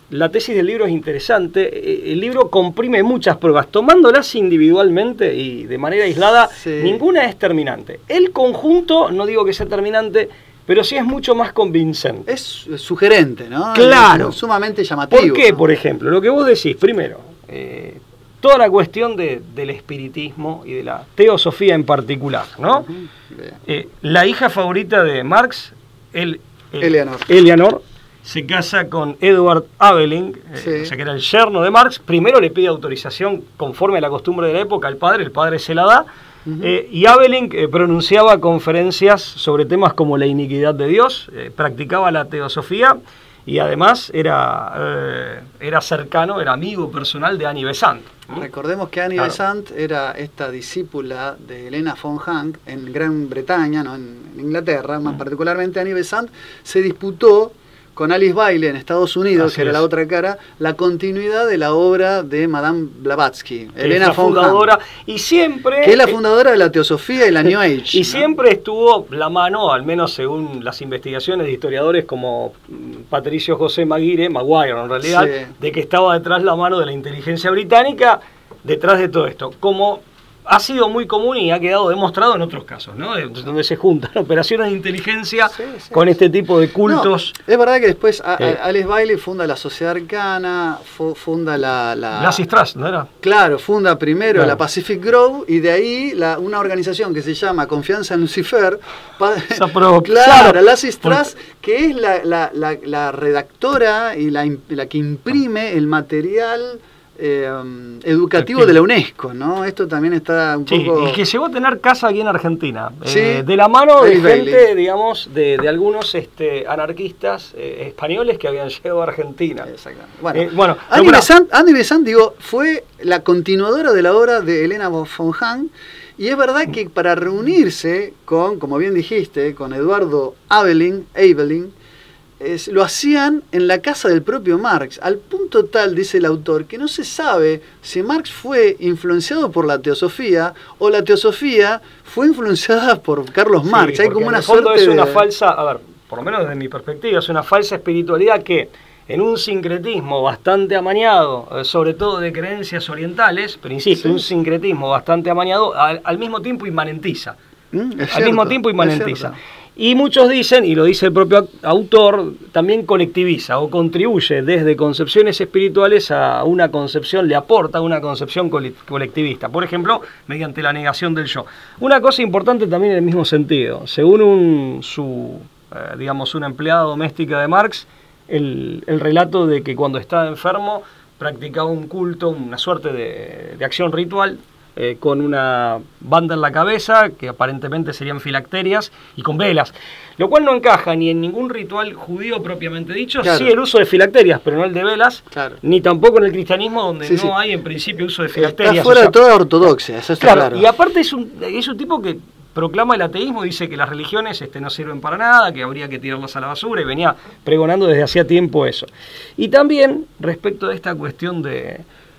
la tesis del libro es interesante. El libro comprime muchas pruebas, tomándolas individualmente y de manera aislada, sí. Ninguna es terminante. El conjunto, no digo que sea terminante, pero sí es mucho más convincente. Es sugerente, ¿no? Claro. Es sumamente llamativo. ¿Por qué, ¿no? por ejemplo? Lo que vos decís, primero, eh, toda la cuestión de, del espiritismo y de la teosofía en particular, ¿no? Uh-huh. eh, la hija favorita de Marx, el, el, Eleanor. Eleanor, se casa con Edward Aveling, sí. eh, o sea que era el yerno de Marx. Primero le pide autorización conforme a la costumbre de la época al padre, el padre se la da. Uh-huh. eh, y Aveling eh, pronunciaba conferencias sobre temas como la iniquidad de Dios, eh, practicaba la teosofía y además era, eh, era cercano, era amigo personal de Annie Besant. ¿Mm? Recordemos que Annie claro. Besant era esta discípula de Helena von Hank en Gran Bretaña, ¿no? en, en Inglaterra, más uh-huh. particularmente Annie Besant se disputó con Alice Bailey en Estados Unidos, Así que era es. la otra cara, la continuidad de la obra de Madame Blavatsky, que Helena es la von fundadora, Hank, y siempre que es la fundadora de la teosofía y la New Age. Y ¿no? siempre estuvo la mano, al menos según las investigaciones de historiadores como Patricio José Maguire, Maguire en realidad, sí. de que estaba detrás la mano de la inteligencia británica, detrás de todo esto. Como ha sido muy común y ha quedado demostrado en otros casos, ¿no? Donde se juntan operaciones de inteligencia sí, sí, con sí. este tipo de cultos. No, es verdad que después a, a, Alice Bailey funda la Sociedad Arcana, fu, funda la... la Lasis Trust, ¿no era? Claro, funda primero claro. la Pacific Grove y de ahí la, una organización que se llama Confianza en Lucifer. Pa, claro, claro, Lasis Trust, que es la, la, la, la redactora y la, la que imprime el material... Eh, um, educativo okay. de la UNESCO, ¿no? Esto también está un sí, poco... y que llegó a tener casa aquí en Argentina, sí, eh, de la mano de Bailey. gente, digamos, de, de algunos este, anarquistas eh, españoles que habían llegado a Argentina. Exactamente. Bueno, eh, bueno Annie Besant, Annie Besant, digo, fue la continuadora de la obra de Helena von Hank, y es verdad que para reunirse con, como bien dijiste, con Eduardo Aveling, Aveling Es, lo hacían en la casa del propio Marx, al punto tal, dice el autor, que no se sabe si Marx fue influenciado por la teosofía o la teosofía fue influenciada por Carlos Marx. Sí, hay como una suerte es una de... falsa, a ver, por lo menos desde mi perspectiva, es una falsa espiritualidad que en un sincretismo bastante amañado, eh, sobre todo de creencias orientales, pero insisto, sí. un sincretismo bastante amañado, al, al mismo tiempo inmanentiza. Mm, al cierto, mismo tiempo inmanentiza. Y muchos dicen, y lo dice el propio autor, también colectiviza o contribuye desde concepciones espirituales a una concepción, le aporta una concepción colectivista. Por ejemplo, mediante la negación del yo. Una cosa importante también en el mismo sentido. Según un, su, eh, digamos, una empleada doméstica de Marx, el, el relato de que cuando estaba enfermo practicaba un culto, una suerte de, de acción ritual, Eh, con una banda en la cabeza, que aparentemente serían filacterias, y con velas, lo cual no encaja ni en ningún ritual judío propiamente dicho, claro. sí el uso de filacterias, pero no el de velas, claro. ni tampoco en el cristianismo, donde sí, no sí. hay en principio uso de filacterias. Está fuera o sea, de toda ortodoxia, eso está claro, claro. Y aparte es un, es un tipo que proclama el ateísmo, dice que las religiones este, no sirven para nada, que habría que tirarlas a la basura, y venía pregonando desde hacía tiempo eso. Y también, respecto de esta cuestión de...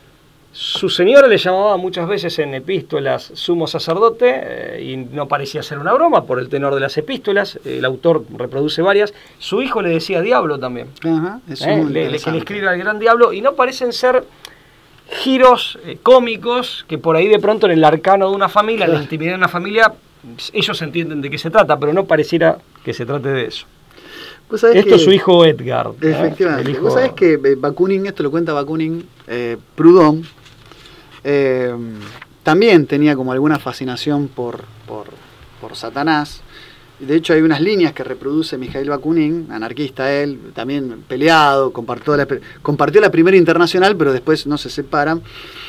Su señora le llamaba muchas veces en epístolas sumo sacerdote, eh, y no parecía ser una broma por el tenor de las epístolas, el autor reproduce varias. Su hijo le decía diablo también, Ajá, eso eh, le, le, que le escribe al gran diablo, y no parecen ser giros eh, cómicos que por ahí de pronto en el arcano de una familia, en la intimidad de una familia, ellos entienden de qué se trata, pero no pareciera que se trate de eso. Esto que, es su hijo Edgar. Efectivamente. ¿eh? Hijo... Vos sabés que eh, Bakunin, esto lo cuenta Bakunin, eh, Proudhon, Eh, también tenía como alguna fascinación por, por, por Satanás. De hecho hay unas líneas que reproduce Mijail Bakunin, anarquista él, también peleado, compartió la, compartió la primera internacional, pero después no se separan.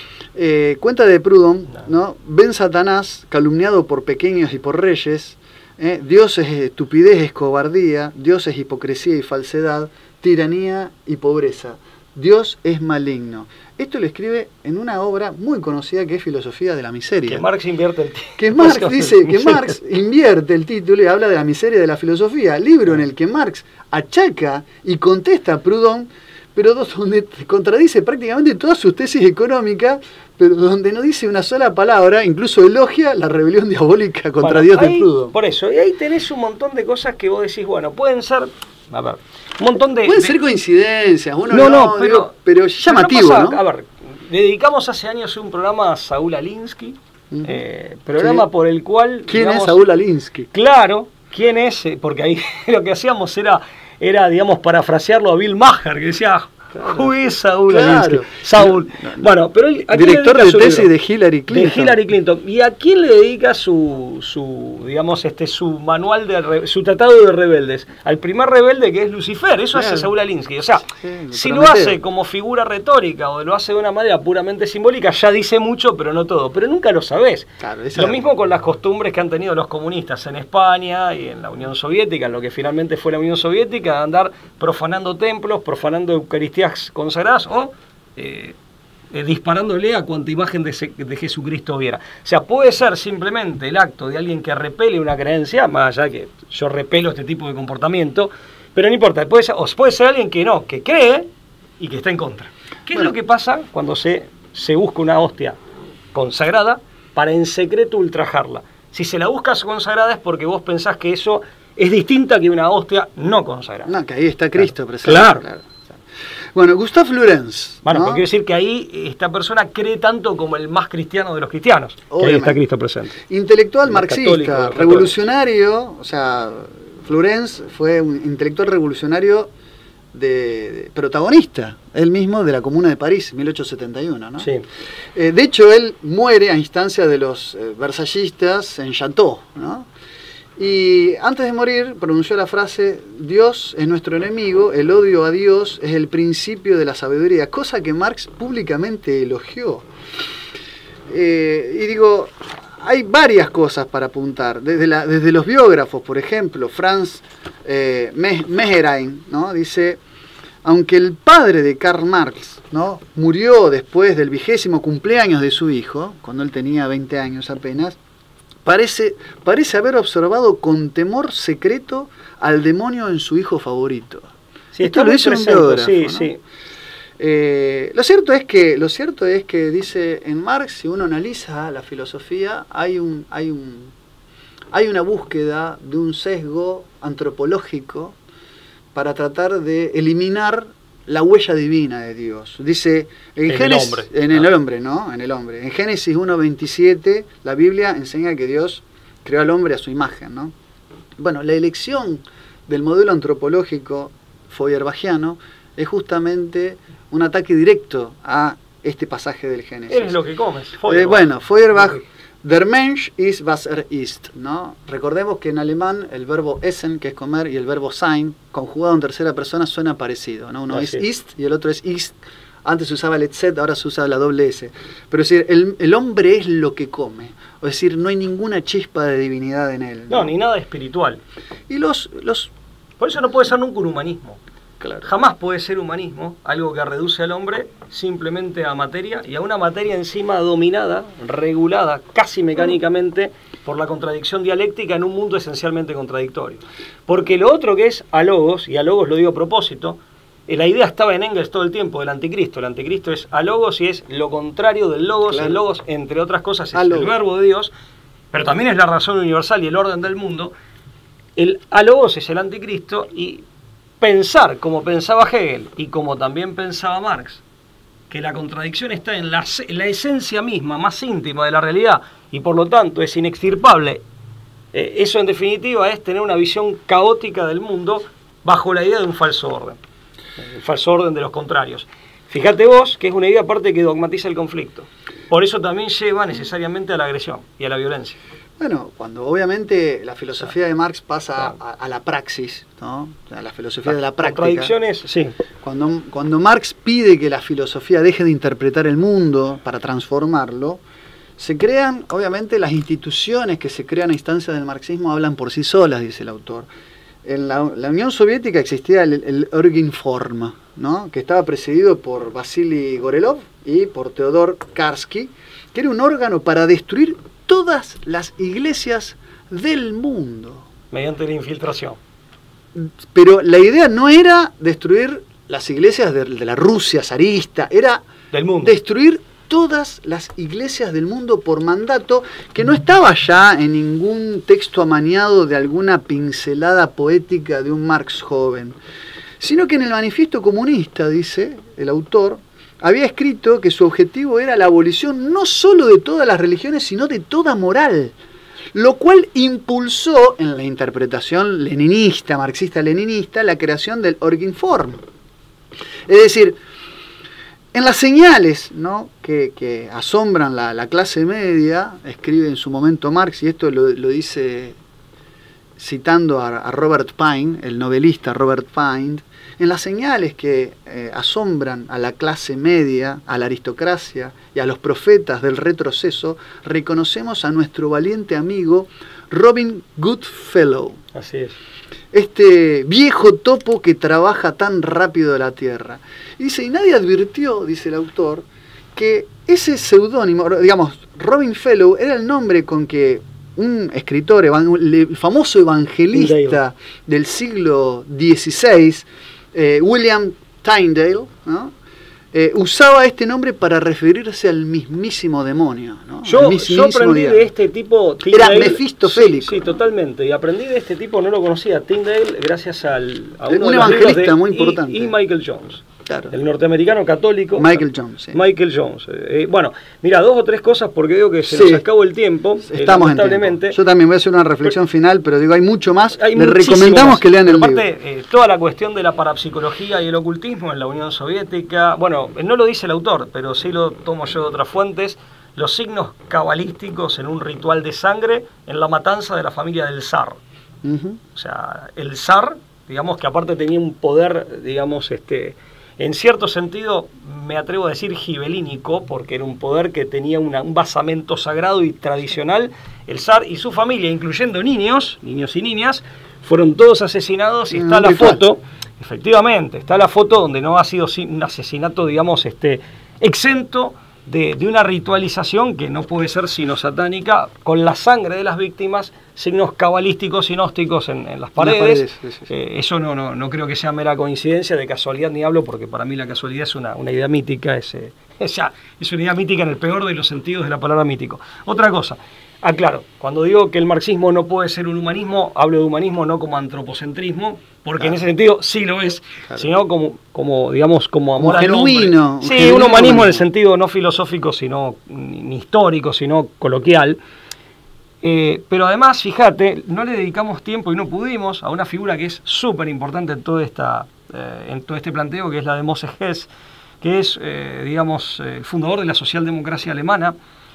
Eh, cuenta de Proudhon, ¿no? Ven Satanás calumniado por pequeños y por reyes, ¿eh? Dios es estupidez, es cobardía, Dios es hipocresía y falsedad, tiranía y pobreza. Dios es maligno. Esto lo escribe en una obra muy conocida que es Filosofía de la Miseria. Que Marx invierte el título. Que Marx dice que Marx invierte el título y habla de la miseria de la filosofía. Libro en el que Marx achaca y contesta a Proudhon, pero donde contradice prácticamente todas sus tesis económicas, pero donde no dice una sola palabra, incluso elogia la rebelión diabólica contra bueno, Dios ahí, de Proudhon. Por eso, y ahí tenés un montón de cosas que vos decís, bueno, pueden ser a ver, un montón de... Pueden de... ser coincidencias, uno no, no, no, pero, digo, pero llamativo, pero no pasa, ¿no? A ver, le dedicamos hace años un programa a Saúl Alinsky, uh-huh. eh, programa sí. por el cual... ¿Quién digamos, es Saúl Alinsky? Claro, ¿quién es? Porque ahí lo que hacíamos era, era digamos, parafrasearlo a Bill Maher, que decía... Claro. Who is Saúl Claro. Alinsky? Saúl. No, no. Bueno, pero él, ¿a quién director le dedica de su tesis libro? de Hillary Clinton. De Hillary Clinton. ¿Y a quién le dedica su, su digamos, este, su manual de re, su tratado de rebeldes? Al primer rebelde, que es Lucifer. Eso Claro. hace Saúl Alinsky. O sea, sí, si Prometeo. lo hace como figura retórica o lo hace de una manera puramente simbólica, ya dice mucho, pero no todo. Pero nunca lo sabés. Claro, esa lo es mismo con las costumbres que han tenido los comunistas en España y en la Unión Soviética, en lo que finalmente fue la Unión Soviética, de andar profanando templos, profanando Eucaristías consagradas o eh, eh, disparándole a cuanta imagen de, de Jesucristo viera. O sea, puede ser simplemente el acto de alguien que repele una creencia, más allá que yo repelo este tipo de comportamiento, pero no importa, puede ser, o puede ser alguien que no, que cree y que está en contra. ¿Qué bueno. es lo que pasa cuando se, se busca una hostia consagrada para en secreto ultrajarla? Si se la buscas consagrada es porque vos pensás que eso es distinta que una hostia no consagrada. No, que ahí está Cristo claro. presente. Claro. claro. Bueno, Gustave Le Renz. Bueno, ¿no? porque quiere decir que ahí esta persona cree tanto como el más cristiano de los cristianos. Que ahí está Cristo presente. Intelectual el marxista, católico, revolucionario, o sea, Florenz fue un intelectual revolucionario de, de protagonista, él mismo, de la Comuna de París, mil ochocientos setenta y uno, ¿no? Sí. Eh, de hecho, él muere a instancia de los eh, versallistas en Chateau, ¿no? Y antes de morir pronunció la frase: Dios es nuestro enemigo, el odio a Dios es el principio de la sabiduría, cosa que Marx públicamente elogió. Eh, y digo, hay varias cosas para apuntar, desde, la, desde los biógrafos, por ejemplo, Franz eh, Meherein, ¿no? Dice: aunque el padre de Karl Marx, ¿no?, murió después del vigésimo cumpleaños de su hijo, cuando él tenía veinte años apenas, Parece, parece haber observado con temor secreto al demonio en su hijo favorito. Sí, esto lo hizo un biógrafo, sí, ¿no? sí. Eh, lo cierto es que, lo cierto es que dice en Marx, si uno analiza la filosofía, hay un, hay un, hay una búsqueda de un sesgo antropológico para tratar de eliminar la huella divina de Dios. Dice en, en Génesis, el hombre. En el ah. hombre, ¿no? En el hombre. En Génesis uno veintisiete, la Biblia enseña que Dios creó al hombre a su imagen, ¿no? Bueno, la elección del modelo antropológico feuerbachiano es justamente un ataque directo a este pasaje del Génesis. Eres lo que comes. Eh, bueno, Feuerbach, der Mensch ist, was er ist, ¿no? Recordemos que en alemán el verbo essen, que es comer, y el verbo sein, conjugado en tercera persona, suena parecido, ¿no? Uno Así es es. ist y el otro es ist. Antes se usaba el etcet, ahora se usa la doble S. Pero es decir, el, el hombre es lo que come. Es decir, no hay ninguna chispa de divinidad en él. No, no ni nada espiritual. Y los, los... Por eso no puede ser nunca un humanismo. Claro. Jamás puede ser humanismo algo que reduce al hombre simplemente a materia y a una materia encima dominada, regulada casi mecánicamente por la contradicción dialéctica en un mundo esencialmente contradictorio. Porque lo otro que es alogos, y alogos lo digo a propósito, la idea estaba en Engels todo el tiempo del anticristo. El anticristo es alogos y es lo contrario del logos. Claro. El logos, entre otras cosas, es Alogos. el verbo de Dios, pero también es la razón universal y el orden del mundo. El alogos es el anticristo y pensar como pensaba Hegel y como también pensaba Marx, que la contradicción está en la, en la esencia misma, más íntima de la realidad y por lo tanto es inextirpable, eh, eso en definitiva es tener una visión caótica del mundo bajo la idea de un falso orden, el falso orden de los contrarios. Fíjate vos que es una idea aparte que dogmatiza el conflicto, por eso también lleva necesariamente a la agresión y a la violencia. Bueno, cuando obviamente la filosofía Claro. de Marx pasa Claro. a, a la praxis, ¿no? A la filosofía Claro. de la práctica. Contradicciones, sí. Cuando, cuando Marx pide que la filosofía deje de interpretar el mundo para transformarlo, se crean, obviamente, las instituciones que se crean a instancia del marxismo hablan por sí solas, dice el autor. En la, la Unión Soviética existía el, el Orginform, ¿no?, que estaba presidido por Vasily Gorelov y por Theodor Karsky, que era un órgano para destruir todas las iglesias del mundo. Mediante la infiltración. Pero la idea no era destruir las iglesias de, de la Rusia zarista, era Del mundo. destruir todas las iglesias del mundo por mandato, que no estaba ya en ningún texto amañado de alguna pincelada poética de un Marx joven, sino que en el Manifiesto Comunista, dice el autor, había escrito que su objetivo era la abolición no solo de todas las religiones, sino de toda moral, lo cual impulsó en la interpretación leninista, marxista-leninista, la creación del Orginform. Es decir, en las señales, ¿no?, que, que asombran la, la clase media, escribe en su momento Marx, y esto lo, lo dice citando a, a Robert Pine, el novelista Robert Pine, en las señales que eh, asombran a la clase media, a la aristocracia y a los profetas del retroceso, reconocemos a nuestro valiente amigo Robin Goodfellow. Así es. Este viejo topo que trabaja tan rápido de la tierra. Y dice, y nadie advirtió, dice el autor, que ese seudónimo, digamos, Robin Fellow, era el nombre con que un escritor, el famoso evangelista del siglo dieciséis, eh, William Tyndale, ¿no?, Eh, usaba este nombre para referirse al mismísimo demonio, ¿no? Yo, yo aprendí diablo. de este tipo... Tyndale, era mefistofélico. Sí, sí, totalmente. Y aprendí de este tipo, no lo conocía, Tyndale, gracias al, a uno un de los evangelista de, muy importante. Y, y Michael Jones. Claro. El norteamericano católico. Michael Jones. Sí. Michael Jones. Eh, bueno, mira, dos o tres cosas porque veo que se sí. nos acabó el tiempo. Estamos eh, lamentablemente. en tiempo. Yo también voy a hacer una reflexión pero, final, pero digo, hay mucho más. Hay Les recomendamos más. que lean el Aparte, libro. Eh, toda la cuestión de la parapsicología y el ocultismo en la Unión Soviética, bueno, no lo dice el autor, pero sí lo tomo yo de otras fuentes, los signos cabalísticos en un ritual de sangre en la matanza de la familia del zar. Uh-huh. O sea, el zar, digamos que aparte tenía un poder, digamos, este... en cierto sentido, me atrevo a decir gibelínico, porque era un poder que tenía una, un basamento sagrado y tradicional. El zar y su familia, incluyendo niños, niños y niñas, fueron todos asesinados y está la foto, efectivamente, está la foto donde no ha sido un asesinato, digamos, este, exento de, de una ritualización que no puede ser sino satánica, con la sangre de las víctimas, signos cabalísticos y gnósticos en, en las paredes. Las paredes sí, sí. Eh, eso no, no, no creo que sea mera coincidencia, de casualidad ni hablo, porque para mí la casualidad es una, una idea mítica, es, eh, es, ya, es una idea mítica en el peor de los sentidos de la palabra mítico. Otra cosa, aclaro, cuando digo que el marxismo no puede ser un humanismo, hablo de humanismo no como antropocentrismo, porque claro, en ese sentido sí lo es, claro, sino como, como digamos, como amor al genuino. Sí, genuino, un humanismo en el sentido no filosófico, sino ni, ni histórico, sino coloquial. Eh, pero además, fíjate, no le dedicamos tiempo y no pudimos a una figura que es súper importante en, toda esta, eh, en todo este planteo, que es la de Moses Hess, que es, eh, digamos, el fundador de la socialdemocracia alemana.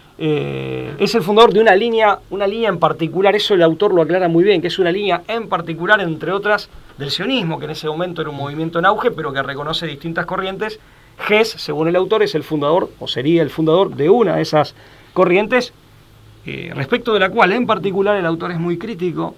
Eh, es el fundador de una línea, una línea en particular, eso el autor lo aclara muy bien, que es una línea en particular, entre otras, del sionismo, que en ese momento era un movimiento en auge, pero que reconoce distintas corrientes. Hess, según el autor, es el fundador, o sería el fundador de una de esas corrientes, eh, respecto de la cual en particular el autor es muy crítico.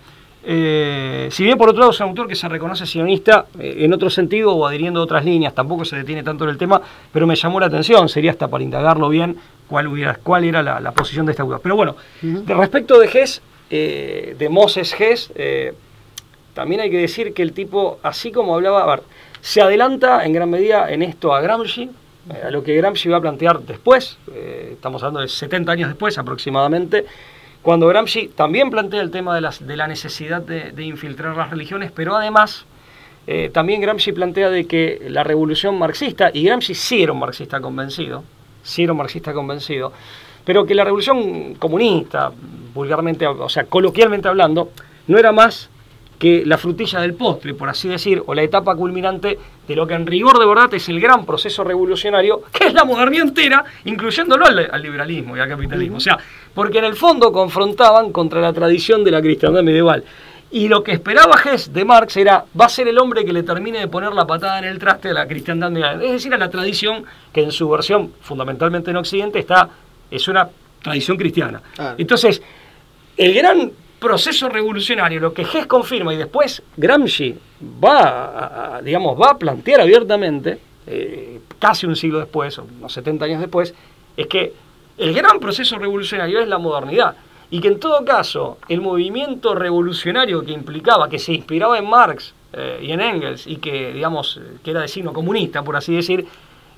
Eh, si bien por otro lado es un autor que se reconoce sionista eh, en otro sentido o adhiriendo a otras líneas, tampoco se detiene tanto en el tema, pero me llamó la atención, sería hasta para indagarlo bien cuál, hubiera, cuál era la, la posición de este autor. Pero bueno, uh-huh. de respecto de Hess, eh, de Moses Hess, eh, también hay que decir que el tipo, así como hablaba, a ver, se adelanta en gran medida en esto a Gramsci, eh, a lo que Gramsci va a plantear después, eh, estamos hablando de setenta años después aproximadamente, cuando Gramsci también plantea el tema de, las, de la necesidad de, de infiltrar las religiones, pero además eh, también Gramsci plantea de que la revolución marxista, y Gramsci sí era un marxista convencido, sí era un marxista convencido, pero que la revolución comunista, vulgarmente, o sea, coloquialmente hablando, no era más que la frutilla del postre, por así decir, o la etapa culminante de lo que en rigor de verdad es el gran proceso revolucionario, que es la modernidad entera, incluyéndolo al, al liberalismo y al capitalismo. Uh-huh. O sea, porque en el fondo confrontaban contra la tradición de la cristiandad medieval. Y lo que esperaba Hess de Marx era, va a ser el hombre que le termine de poner la patada en el traste a la cristiandad medieval. Es decir, a la tradición que en su versión, fundamentalmente en Occidente, está, es una tradición cristiana. Ah. Entonces, el gran proceso revolucionario, lo que Hess confirma y después Gramsci va a, a, digamos, va a plantear abiertamente, eh, casi un siglo después, o unos setenta años después, es que el gran proceso revolucionario es la modernidad, y que en todo caso el movimiento revolucionario que implicaba, que se inspiraba en Marx eh, y en Engels, y que, digamos, que era de signo comunista, por así decir,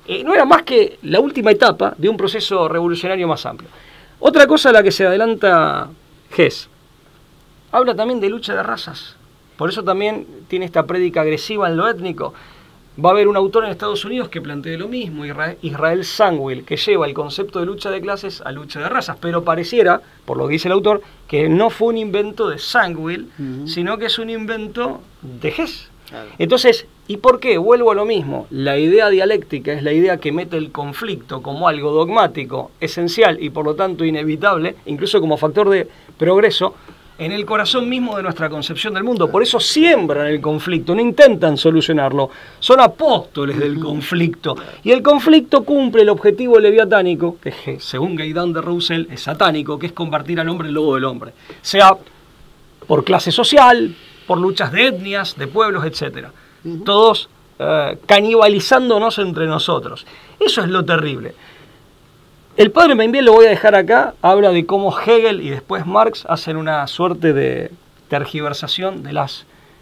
eh, no era más que la última etapa de un proceso revolucionario más amplio. Otra cosa a la que se adelanta Hess, habla también de lucha de razas. Por eso también tiene esta prédica agresiva en lo étnico. Va a haber un autor en Estados Unidos que plantee lo mismo, Israel Zangwill, que lleva el concepto de lucha de clases a lucha de razas, pero pareciera, por lo que dice el autor, que no fue un invento de Zangwill, uh-huh. sino que es un invento de Hess. Claro. Entonces, ¿y por qué? Vuelvo a lo mismo. La idea dialéctica es la idea que mete el conflicto como algo dogmático, esencial y por lo tanto inevitable, incluso como factor de progreso, en el corazón mismo de nuestra concepción del mundo. Por eso siembran el conflicto, no intentan solucionarlo. Son apóstoles del conflicto. Y el conflicto cumple el objetivo leviatánico, que según Gaidán de Roussel es satánico, que es convertir al hombre en lobo del hombre. Sea por clase social, por luchas de etnias, de pueblos, etcétera. Uh-huh. Todos eh, canibalizándonos entre nosotros. Eso es lo terrible. El padre Meinviel, lo voy a dejar acá, habla de cómo Hegel y después Marx hacen una suerte de tergiversación de las,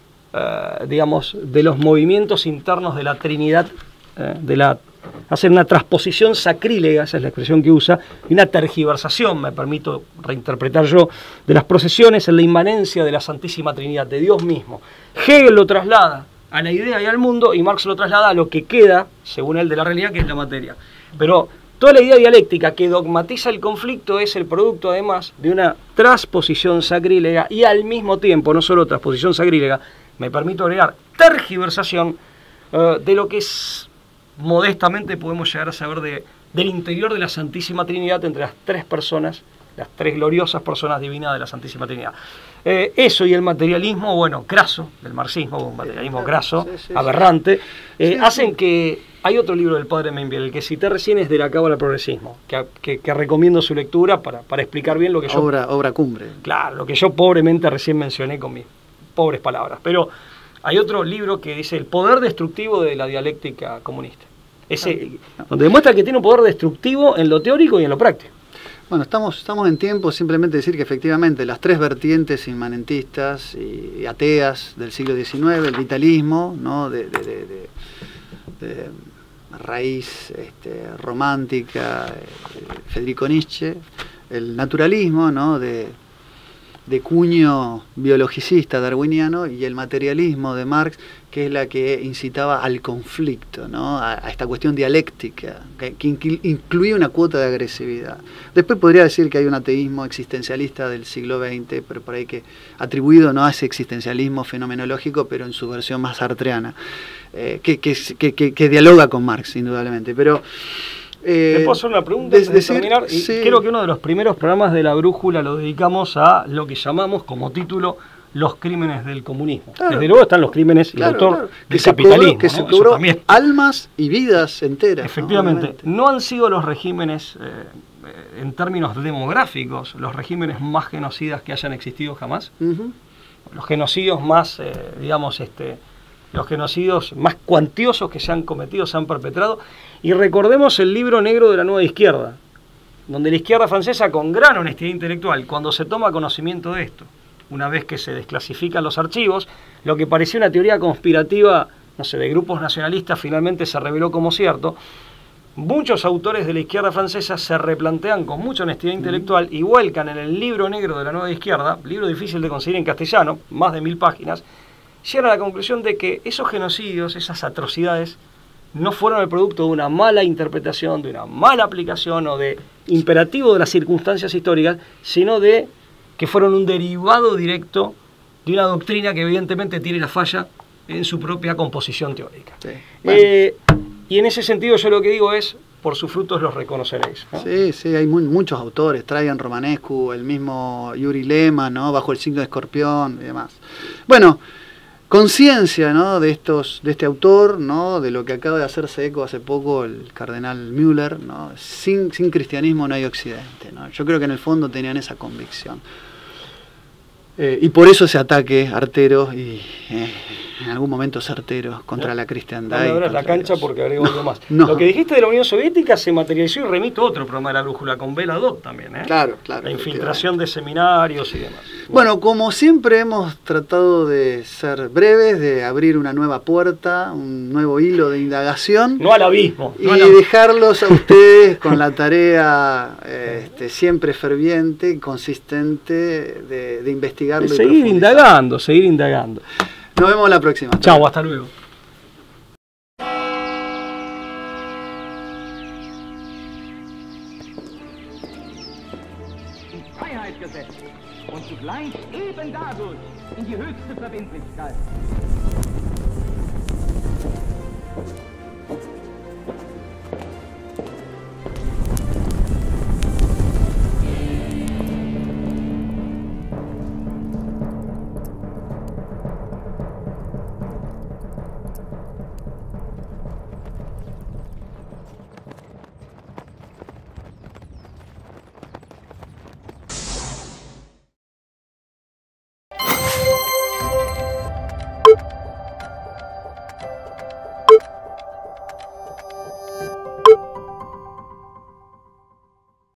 eh, digamos, de los movimientos internos de la Trinidad, eh, de la, hacen una transposición sacrílega, esa es la expresión que usa, y una tergiversación, me permito reinterpretar yo, de las procesiones en la inmanencia de la Santísima Trinidad, de Dios mismo. Hegel lo traslada a la idea y al mundo, y Marx lo traslada a lo que queda, según él, de la realidad, que es la materia. Pero toda la idea dialéctica que dogmatiza el conflicto es el producto, además, de una transposición sacrílega y al mismo tiempo, no solo transposición sacrílega, me permito agregar tergiversación uh, de lo que es, modestamente podemos llegar a saber de, del interior de la Santísima Trinidad entre las tres personas, las tres gloriosas personas divinas de la Santísima Trinidad. Eh, eso y el materialismo, bueno, craso, del marxismo, un materialismo craso, sí, sí, aberrante, eh, sí, hacen sí. que... Hay otro libro del padre Meinviel, el que cité recién es de la Cábala al Progresismo, que, que, que recomiendo su lectura para, para explicar bien lo que yo... Obra, obra cumbre. Claro, lo que yo pobremente recién mencioné con mis pobres palabras. Pero hay otro libro que dice El poder destructivo de la dialéctica comunista. Ese, no. donde demuestra que tiene un poder destructivo en lo teórico y en lo práctico. Bueno, estamos, estamos en tiempo simplemente decir que efectivamente las tres vertientes inmanentistas y ateas del siglo diecinueve, el vitalismo, ¿no? de, de, de, de, de raíz este, romántica, eh, Federico Nietzsche, el naturalismo, ¿no? de, de cuño biologicista darwiniano, y el materialismo de Marx, que es la que incitaba al conflicto, ¿no? a, a esta cuestión dialéctica, que, que incluía una cuota de agresividad. Después podría decir que hay un ateísmo existencialista del siglo veinte, pero por ahí que atribuido no a ese existencialismo fenomenológico, pero en su versión más sartreana, eh, que, que, que, que, que dialoga con Marx, indudablemente. Pero Eh, ¿Te puedo hacer una pregunta antes de decir, terminar? Y sí. Creo que uno de los primeros programas de La Brújula lo dedicamos a lo que llamamos como título los crímenes del comunismo. Claro. Desde luego están los crímenes y claro, el autor claro. del que capitalismo. Cobró, que ¿no? se cobró almas y vidas enteras. Efectivamente. ¿no? no han sido los regímenes, eh, en términos demográficos, los regímenes más genocidas que hayan existido jamás. Uh-huh. Los genocidios más, eh, digamos, este... los genocidios más cuantiosos que se han cometido, se han perpetrado. Y recordemos el libro negro de la Nueva Izquierda, donde la izquierda francesa, con gran honestidad intelectual, cuando se toma conocimiento de esto, una vez que se desclasifican los archivos, lo que parecía una teoría conspirativa, no sé, de grupos nacionalistas, finalmente se reveló como cierto. Muchos autores de la izquierda francesa se replantean con mucha honestidad intelectual y vuelcan en el libro negro de la Nueva Izquierda, libro difícil de conseguir en castellano, más de mil páginas, llegan a la conclusión de que esos genocidios, esas atrocidades, no fueron el producto de una mala interpretación, de una mala aplicación o de imperativo de las circunstancias históricas, sino de que fueron un derivado directo de una doctrina que evidentemente tiene la falla en su propia composición teórica. Sí. Bueno. Eh, y en ese sentido yo lo que digo es, por sus frutos los reconoceréis, ¿no? Sí, sí, hay muy, muchos autores, Traian Romanescu, el mismo Yuri Lema, ¿no? Bajo el signo de Escorpión y demás. Bueno, conciencia, ¿no? de estos, de este autor, ¿no? de lo que acaba de hacerse eco hace poco el cardenal Müller, ¿no? sin, sin cristianismo no hay occidente, ¿no? Yo creo que en el fondo tenían esa convicción. Eh, y por eso ese ataque artero y... Eh, en algún momento certeros contra ¿No? la cristiandad. No me abras y la contra cancha los- porque agrego algo más. No. Lo que dijiste de la Unión Soviética se materializó y remito a otro programa de la brújula con Bela Dot también, ¿eh? Claro, claro. La infiltración de seminarios y demás. Bueno, como siempre hemos tratado de ser breves, de abrir una nueva puerta, un nuevo hilo de indagación. No al abismo. Y no al abismo. dejarlos a ustedes con la tarea este, siempre ferviente y consistente de, de investigarlo. De y seguir profundizar. indagando, seguir indagando. Nos vemos la próxima. Chau, hasta luego. Freiheitsgesetz und zugleich eben dadurch in die höchste Verbindlichkeit.